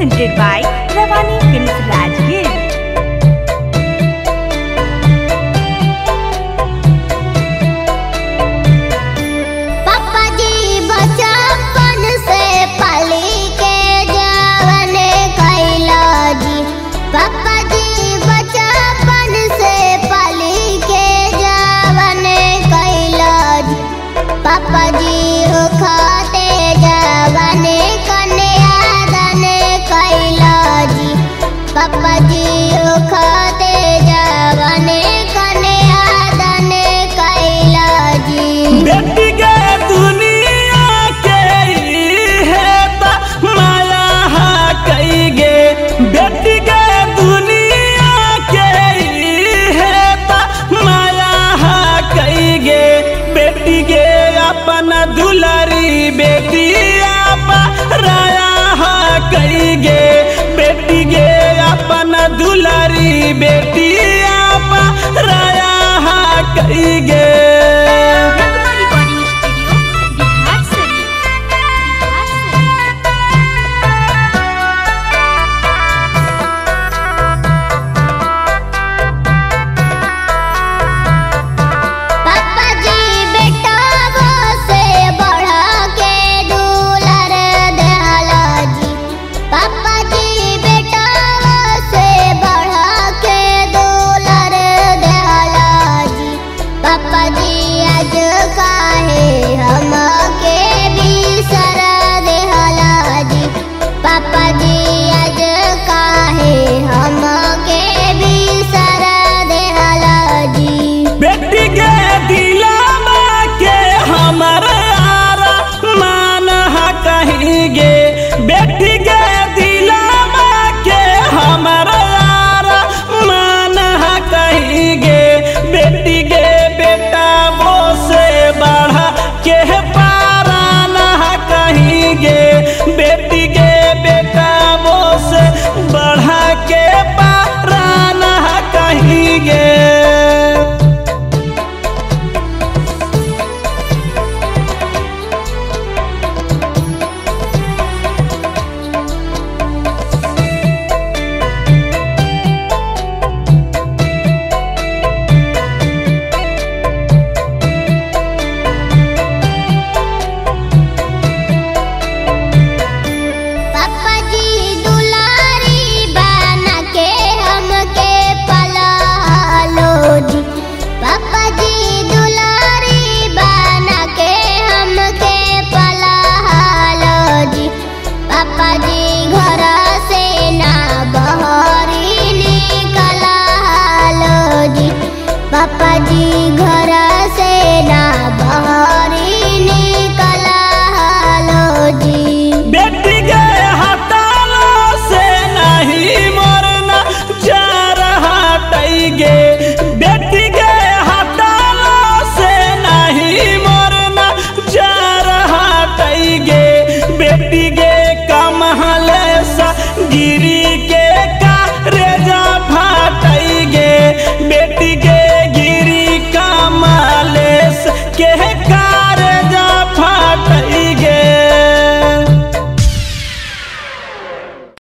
presented by Ravani Films Rajgir. पापा जी खाते जवाने कन्या दान कैला जी। बेटी के दुनिया के है ता माया कई गे, बेटी के दुनिया के है ता माया कई गे। बेटी के अपन दुलारी बेटी आपा राया कई गे, बेटी के अपन दुलारी बेटी आपा राया कई गे। बेटी के दिलामा के हमारा यार मान कहेंगे, बेटी के बेटा वो से बढ़ा के पारा ना कहेंगे, बेटी के बेटा वो से बढ़ा के पारा ना कहेंगे। पापा जी घर से ना बहरी निकला लो जी। बेटी के हटालो से नहीं मरना जा रहा टैगे, बेटी के हटालो से नहीं मरना जा रहा टैगे। बेटी के कमहले सा गिरी